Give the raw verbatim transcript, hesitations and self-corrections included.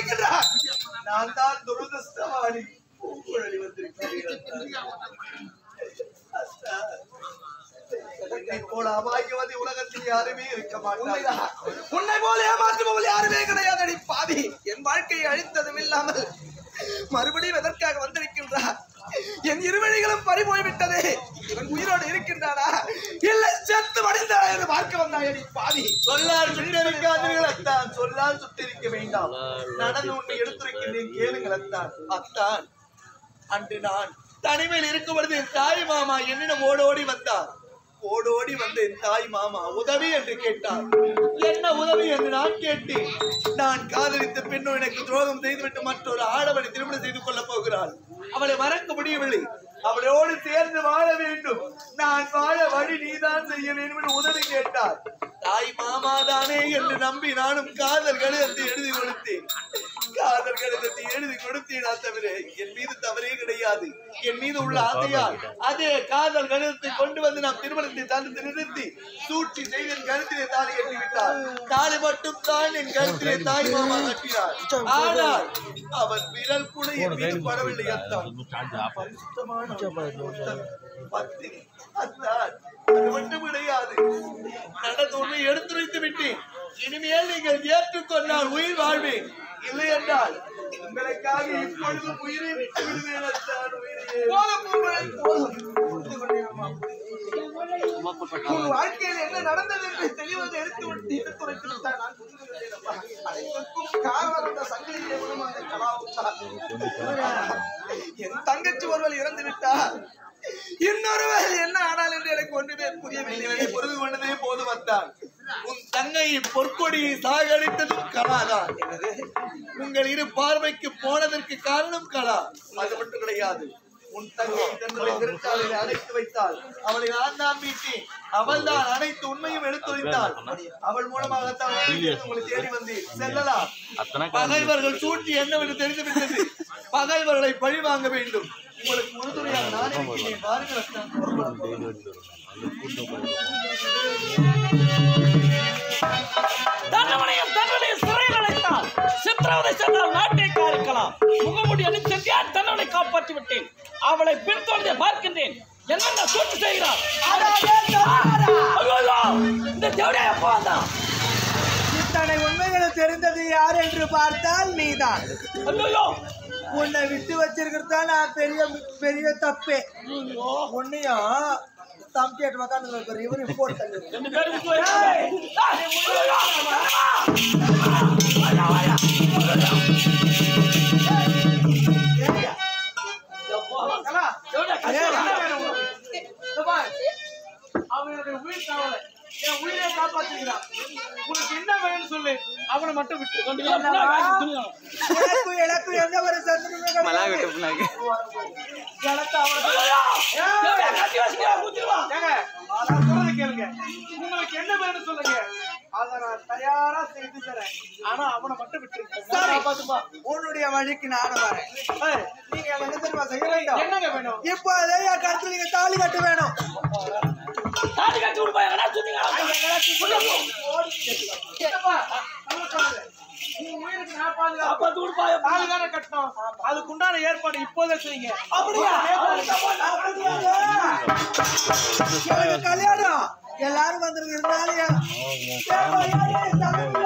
வந்திருக்கிறார். நான் தான் துரதிர்ஷ்டவாளி. பூங்குழலி வந்திருக்கிறேன். போல அபாகியவதி உலகத்தில் யாருமே இருக்க மாட்டாங்க. உன்னை போல ஏமாற்றுபவள் யாருமே கிடையாது. பாதி என் வாழ்க்கையை அழித்ததும் இல்லாமல் மறுபடியும் எதற்காக வந்திருக்கின்றார்? என் இருவழிகளும் பறிபோய்விட்டது. இவன் உயிரோடு இருக்கின்றானா இல்லை செத்து மடிந்தானா என்று பார்க்க வந்தாயடி பாதி. சொல்லால் சுட்டரிக்காதீர்கள் அத்தான், சொல்லால் சுட்டரிக்க வேண்டாம். நடந்து உன்னை எடுத்துரைக்கின்றேன் கேளுங்கள் அத்தான். அத்தான், அன்று நான் தனிமையில் இருக்கும் பொழுது என் தாய் மாமா என்னிடம் ஓடோடி வந்தார். ஓடோடி வந்து என் தாய் மாமா உதவி என்று கேட்டார். என்ன உதவி என்று நான் கேட்டேன். நான் காதலித்த பெண்ணோ எனக்கு துரோகம் செய்துவிட்டு மற்றொரு ஆடவனை திருமணம் செய்து கொள்ளப் போகிறாள். அவளை மறக்க முடியவில்லை. அவளோடு சேர்ந்து வாழ வேண்டும். நான் வாழ வழி நீதான் செய்ய வேண்டும் என்று உதவி கேட்டார். தாய் மாமா தானே என்று நம்பி நானும் காதல் கடிதத்தை எழுதி கொடுத்தேன். காதல் கடிதத்தை எழுதி கொடுத்தேன். தவிர என் மீது தவறே கிடையாது. என் மீது உள்ள ஆசையால் அதே காதல் கடிதத்தை கொண்டு வந்து நாம் திருமணத்தை தடுத்து நிறுத்தி சூழ்ச்சி செய்து என் கழுத்திலே தாலி கட்டிவிட்டார். தாலி மட்டும் தான் என் கழுத்திலே தாய் மாமா கட்டினார். ஆனால் அவன் விரல் கூட என் மீது படவில்லை. அத்தான் பத்தினி அத்தான் அது மட்டும் கிடையாது. நடந்து உண்மை எடுத்துரைத்து விட்டேன். இனிமேல் நீங்கள் ஏற்றுக்கொண்டால் உயிர் வாழ்வேன். இல்லை என்றால் உங்களுக்காக இப்பொழுது உயிரை விட்டு விடுவேன். அத்தான் உன் வாழ்க்கையில் என்ன நடந்தது என்று தெளிவாக எடுத்து விட்டு எடுத்துரைத்து விட்டார். நான் அனைத்துக்கும் காரணம் அந்த சங்கிலியை அந்த கலாவுத்தான். என் தங்கச்சி ஒருவள் இறந்து விட்டார். இன்னொருவர் என்ன ஆனால் என்று எனக்கு ஒன்றுமே புரியவில்லை. புரிந்து கொண்டதே போதும் வந்தான். உன் தங்கை பொற்கொடியை சாகடித்ததும் கலாதான். என்னது? உங்கள் இரு பார்வைக்கு போனதற்கு காரணம் கலா. அது மட்டும் கிடையாது. உன் தங்கை தன்னுடைய திருச்சாலையில் அடைத்து வைத்தாள். அவளை நான் தான் மீட்டேன். அவள் தான் அனைத்து உண்மையும் எடுத்துரைத்தாள். அவள் மூலமாகத்தான் உங்களை தேடி வந்தேன். செல்லலாம். பகைவர்கள் சூழ்ச்சி என்னவென்று தெரிந்துவிட்டது. பகைவர்களை பழி வாங்க வேண்டும். உங்களுக்கு உறுதுணையாக நான் இருக்கிறேன். பாருங்கள். தண்டனையும் தண்டனையும் சிறையில் அடைத்தால் சித்திரவதை சென்றால் நாட்டை காரிக்கலாம். முகமுடி அணிந்து தண்டனை காப்பாற்றி விட்டேன். அவளை பின்தொடர்ந்து பார்க்கின்றேன். என்னென்ன சூழ்ச்சி செய்கிறார்? இந்த தேவடைய அப்பா தான். இத்தனை உண்மைகளை தெரிந்தது யார் என்று பார்த்தால் நீதான். உன்னை விட்டு வச்சிருக்கிறதா நான் பெரிய பெரிய தப்பே. உன்னையும் தம் கேட்டு உக்காந்து இவரு போட்டு அவனுடைய உயிர் காவலை என் உயிரை காப்பாற்றுகிறான். உனக்கு என்ன வேணும்னு சொல்லு. அவனை மட்டும் விட்டு எனக்கு எனக்கு எந்த ஒரு கேளுங்க. உங்களுக்கு என்ன வேணும் சொல்லுங்க. அதை நான் தயாரா செய்து தரேன். ஆனா அவனை மட்டும் விட்டு உன்னுடைய வழிக்கு நானும் வரேன். நீங்க என்ன தெரியுமா செய்ய வேண்டும்? என்னங்க வேணும்? இப்போ அதே கருத்து நீங்க தாலி கட்ட வேணும். தாலி கட்டி விடுப்பாங்க. அதுக்குண்டான ஏற்பாடு இப்போதே செய்யுங்க. கல்யாணம் எல்லாரும் வந்துருங்க.